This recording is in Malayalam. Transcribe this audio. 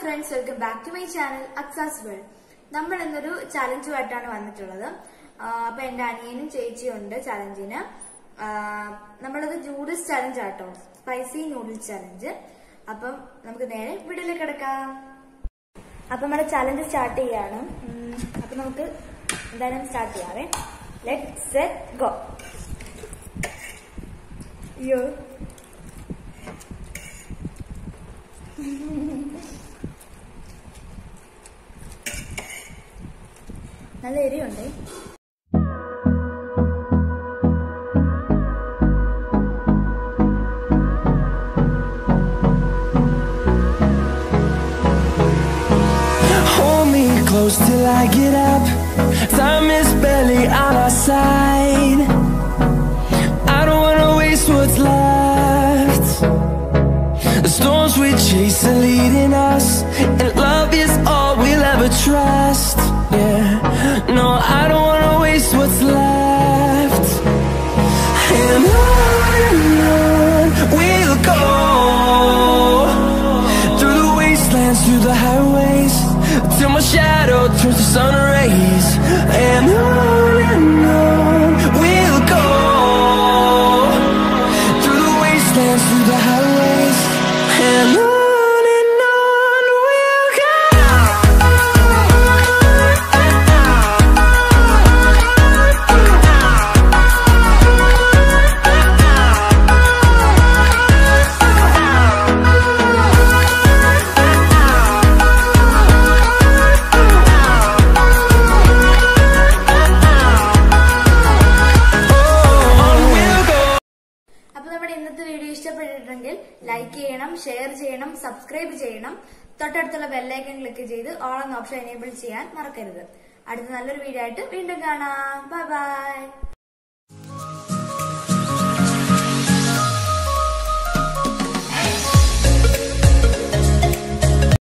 friends, welcome back to my channel Aksa's World. നമ്മൾ ഇന്നൊരു ചലഞ്ചുമായിട്ടാണ് വന്നിട്ടുള്ളത്. അപ്പോൾ എൻ്റെ അനിയനും ചേച്ചിയും ഉണ്ട് ചലഞ്ചിന്. നമ്മളത് നൂഡിൽസ് ചലഞ്ച് ആട്ടോ, സ്പൈസി നൂഡിൽസ് ചലഞ്ച്. അപ്പം നമുക്ക് നേരെ വീഡിയോയിലേക്ക് കിടക്കാം. അപ്പം നമ്മുടെ ചലഞ്ച് സ്റ്റാർട്ട് ചെയ്യാണ്. അപ്പം നമുക്ക് എന്തായാലും സ്റ്റാർട്ട് ചെയ്യാവേ. Let's set go. അയ്യോ നല്ല എരിയുണ്ട്. Hold me close till I get up. Time is barely on our side. I don't wanna waste what's left. The storms we chase are leading us, and love is all we'll ever trust. Yeah, no, I don't wanna waste what's left. And on we'll go, through the wastelands, through the highways, till my shadow turns to sun rays. And on we'll go, through the wastelands, through the highways, and on. ഇന്നത്തെ വീഡിയോ ഇഷ്ടപ്പെട്ടിട്ടുണ്ടെങ്കിൽ ലൈക്ക് ചെയ്യണം, ഷെയർ ചെയ്യണം, സബ്സ്ക്രൈബ് ചെയ്യണം. തൊട്ടടുത്തുള്ള ബെല്ലൈക്കൺ ക്ലിക്ക് ചെയ്ത് ഓൾ എന്ന ഓപ്ഷൻ എനേബിൾ ചെയ്യാൻ മറക്കരുത്. അടുത്ത നല്ലൊരു വീഡിയോ ആയിട്ട് വീണ്ടും കാണാം. Bye by.